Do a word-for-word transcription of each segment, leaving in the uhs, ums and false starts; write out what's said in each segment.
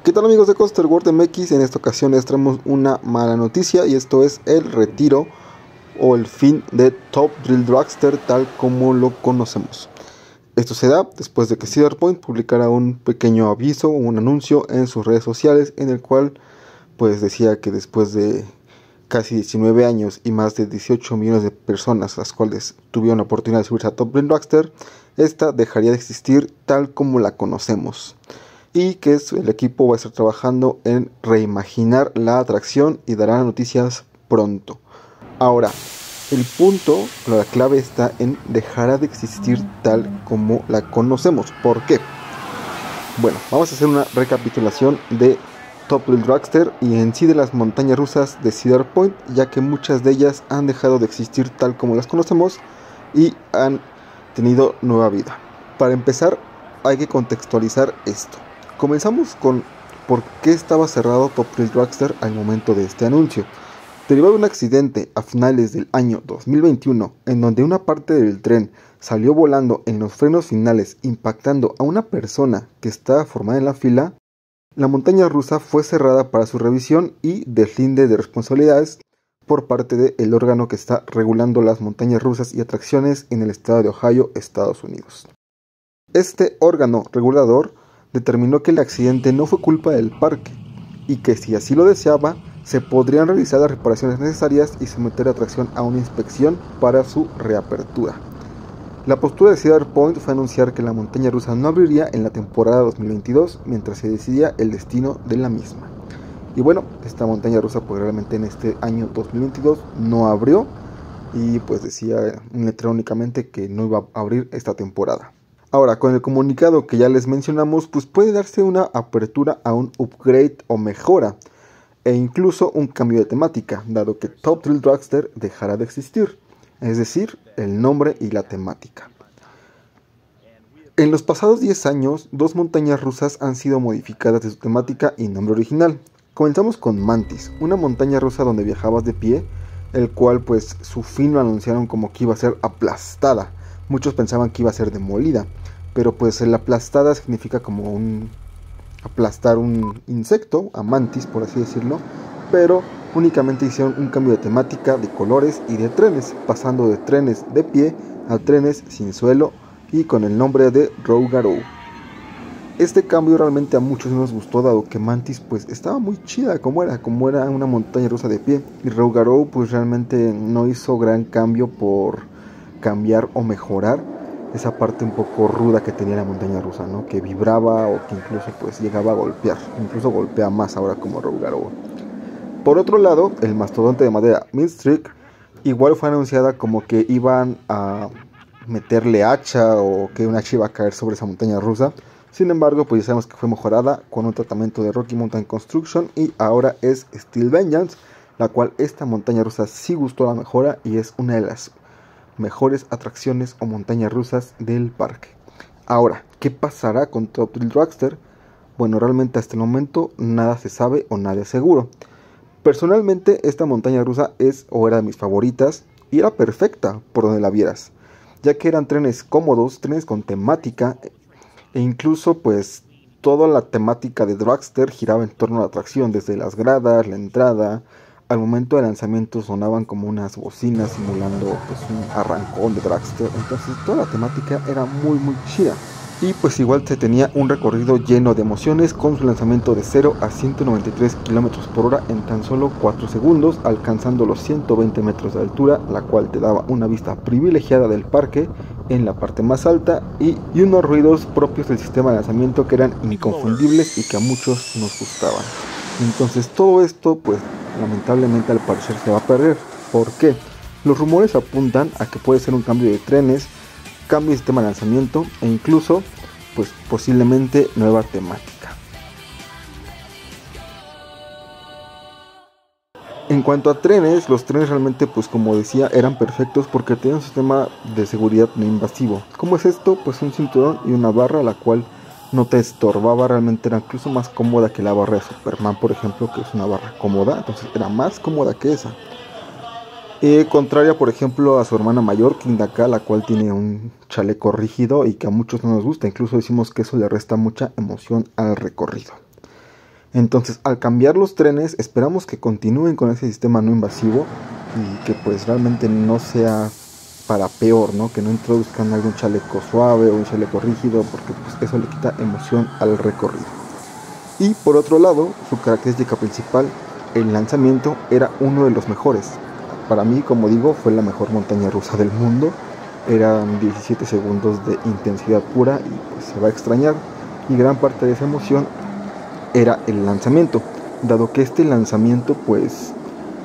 ¿Qué tal amigos de Coaster World M X? En esta ocasión les traemos una mala noticia y esto es el retiro o el fin de Top Thrill Dragster tal como lo conocemos. Esto se da después de que Cedar Point publicara un pequeño aviso o un anuncio en sus redes sociales en el cual pues decía que después de casi diecinueve años y más de dieciocho millones de personas las cuales tuvieron la oportunidad de subirse a Top Thrill Dragster, esta dejaría de existir tal como la conocemos. Y que el equipo va a estar trabajando en reimaginar la atracción y dará noticias pronto. Ahora, el punto, la clave está en dejará de existir tal como la conocemos. ¿Por qué? Bueno, vamos a hacer una recapitulación de Top Thrill Dragster y en sí de las montañas rusas de Cedar Point, ya que muchas de ellas han dejado de existir tal como las conocemos y han tenido nueva vida. Para empezar, hay que contextualizar esto. Comenzamos con por qué estaba cerrado Top Thrill Dragster al momento de este anuncio. Derivado de un accidente a finales del año dos mil veintiuno, en donde una parte del tren salió volando en los frenos finales impactando a una persona que estaba formada en la fila, la montaña rusa fue cerrada para su revisión y deslinde de responsabilidades por parte del órgano que está regulando las montañas rusas y atracciones en el estado de Ohio, Estados Unidos. Este órgano regulador determinó que el accidente no fue culpa del parque y que si así lo deseaba, se podrían realizar las reparaciones necesarias y someter la atracción a una inspección para su reapertura. La postura de Cedar Point fue anunciar que la montaña rusa no abriría en la temporada dos mil veintidós mientras se decidía el destino de la misma. Y bueno, esta montaña rusa pues realmente en este año dos mil veintidós no abrió y pues decía electrónicamente que no iba a abrir esta temporada. Ahora, con el comunicado que ya les mencionamos, pues puede darse una apertura a un upgrade o mejora, e incluso un cambio de temática, dado que Top Thrill Dragster dejará de existir, es decir, el nombre y la temática. En los pasados diez años, dos montañas rusas han sido modificadas de su temática y nombre original. Comenzamos con Mantis, una montaña rusa donde viajabas de pie, el cual pues su fin lo anunciaron como que iba a ser aplastada. Muchos pensaban que iba a ser demolida, pero pues el aplastada significa como un aplastar un insecto, a mantis por así decirlo, pero únicamente hicieron un cambio de temática, de colores y de trenes, pasando de trenes de pie a trenes sin suelo y con el nombre de Rougarou. Este cambio realmente a muchos nos gustó, dado que Mantis pues estaba muy chida como era, como era una montaña rusa de pie, y Rougarou pues realmente no hizo gran cambio por cambiar o mejorar esa parte un poco ruda que tenía la montaña rusa, ¿no? Que vibraba o que incluso pues llegaba a golpear, incluso golpea más ahora como Rougarou. Por otro lado, el mastodonte de madera Midstreak igual fue anunciada como que iban a meterle hacha o que un hacha iba a caer sobre esa montaña rusa. Sin embargo, pues ya sabemos que fue mejorada con un tratamiento de Rocky Mountain Construction y ahora es Steel Vengeance, la cual esta montaña rusa sí gustó la mejora y es una de las mejores atracciones o montañas rusas del parque. Ahora, ¿qué pasará con Top Thrill Dragster? Bueno, realmente hasta el momento nada se sabe o nada es seguro. Personalmente esta montaña rusa es o era de mis favoritas y era perfecta por donde la vieras, ya que eran trenes cómodos, trenes con temática e incluso pues toda la temática de Dragster giraba en torno a la atracción, desde las gradas, la entrada. Al momento del lanzamiento sonaban como unas bocinas simulando pues un arrancón de Dragster, entonces toda la temática era muy muy chida. Y pues igual se tenía un recorrido lleno de emociones con su lanzamiento de cero a ciento noventa y tres kilómetros por hora en tan solo cuatro segundos, alcanzando los ciento veinte metros de altura, la cual te daba una vista privilegiada del parque en la parte más alta y, y unos ruidos propios del sistema de lanzamiento que eran inconfundibles y que a muchos nos gustaban. Entonces todo esto pues lamentablemente al parecer se va a perder. ¿Por qué? Los rumores apuntan a que puede ser un cambio de trenes, cambio de sistema de lanzamiento e incluso pues posiblemente nueva temática. En cuanto a trenes, los trenes realmente pues como decía eran perfectos porque tenían un sistema de seguridad no invasivo. ¿Cómo es esto? Pues un cinturón y una barra la cual no te estorbaba, realmente era incluso más cómoda que la barra de Superman, por ejemplo, que es una barra cómoda, entonces era más cómoda que esa. Eh, contraria, por ejemplo, a su hermana mayor, Kingdaka, la cual tiene un chaleco rígido y que a muchos no nos gusta, incluso decimos que eso le resta mucha emoción al recorrido. Entonces, al cambiar los trenes, esperamos que continúen con ese sistema no invasivo y que pues realmente no sea para peor, ¿no? Que no introduzcan algún chaleco suave o un chaleco rígido, porque pues eso le quita emoción al recorrido. Y por otro lado, su característica principal, el lanzamiento, era uno de los mejores. Para mí, como digo, fue la mejor montaña rusa del mundo. Eran diecisiete segundos de intensidad pura y pues se va a extrañar. Y gran parte de esa emoción era el lanzamiento, dado que este lanzamiento pues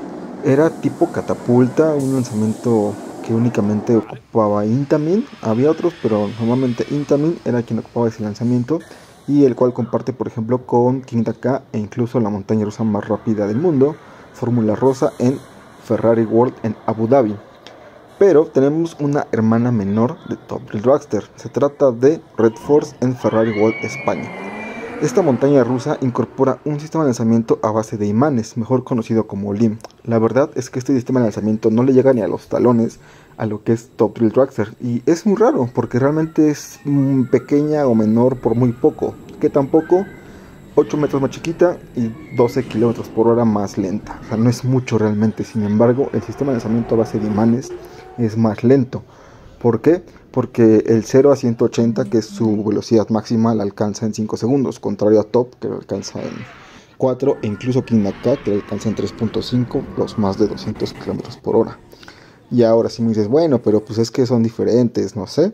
era tipo catapulta, un lanzamiento que únicamente ocupaba Intamin. Había otros, pero normalmente Intamin era quien ocupaba ese lanzamiento, y el cual comparte por ejemplo con King Dakar e incluso la montaña rusa más rápida del mundo, Fórmula Rosa, en Ferrari World en Abu Dhabi. Pero tenemos una hermana menor de Top Thrill Dragster. Se trata de Red Force en Ferrari World España. Esta montaña rusa incorpora un sistema de lanzamiento a base de imanes, mejor conocido como L I M. La verdad es que este sistema de lanzamiento no le llega ni a los talones a lo que es Top Thrill Dragster, y es muy raro porque realmente es mm, pequeña o menor por muy poco, que tampoco ocho metros más chiquita y doce kilómetros por hora más lenta. O sea, no es mucho realmente. Sin embargo, el sistema de lanzamiento a base de imanes es más lento. ¿Por qué? Porque el cero a ciento ochenta, que es su velocidad máxima, la alcanza en cinco segundos, contrario a Top, que lo alcanza en cuatro, e incluso King Dakar, que lo alcanza en tres punto cinco, los más de doscientos kilómetros por hora. Y ahora si me dices, bueno, pero pues es que son diferentes, no sé.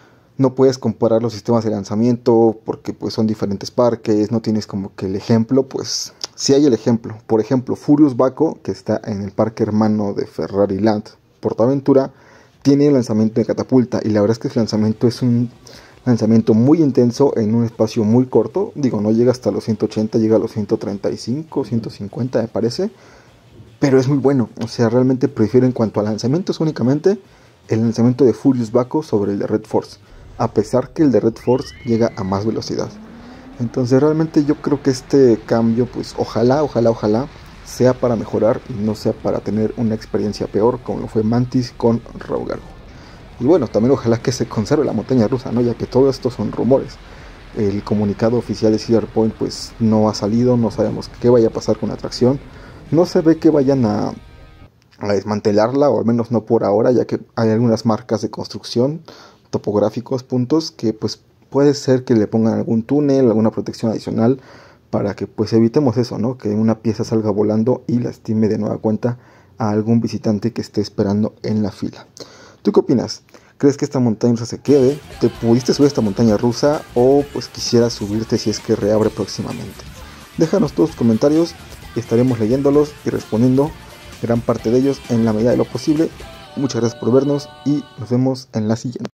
No puedes comparar los sistemas de lanzamiento porque pues son diferentes parques, no tienes como que el ejemplo. Pues sí hay el ejemplo. Por ejemplo, Furious Baco, que está en el parque hermano de Ferrari Land, Portaventura, tiene el lanzamiento de catapulta, y la verdad es que el lanzamiento es un lanzamiento muy intenso en un espacio muy corto. Digo, no llega hasta los ciento ochenta, llega a los ciento treinta y cinco, ciento cincuenta me parece, pero es muy bueno. O sea, realmente prefiero en cuanto a lanzamientos únicamente el lanzamiento de Furious Baco sobre el de Red Force, a pesar que el de Red Force llega a más velocidad. Entonces realmente yo creo que este cambio, pues ojalá, ojalá, ojalá sea para mejorar y no sea para tener una experiencia peor como lo fue Mantis con Raugargo. Y bueno, también ojalá que se conserve la montaña rusa, ¿no? Ya que todo esto son rumores. El comunicado oficial de Cedar Point pues no ha salido, no sabemos qué vaya a pasar con la atracción. No se ve que vayan a, a desmantelarla, o al menos no por ahora, ya que hay algunas marcas de construcción, topográficos, puntos, que pues puede ser que le pongan algún túnel, alguna protección adicional, para que pues evitemos eso, ¿no? Que una pieza salga volando y lastime de nueva cuenta a algún visitante que esté esperando en la fila. ¿Tú qué opinas? ¿Crees que esta montaña rusa se quede? ¿Te pudiste subir a esta montaña rusa o pues quisieras subirte si es que reabre próximamente? Déjanos todos tus comentarios, estaremos leyéndolos y respondiendo gran parte de ellos en la medida de lo posible. Muchas gracias por vernos y nos vemos en la siguiente.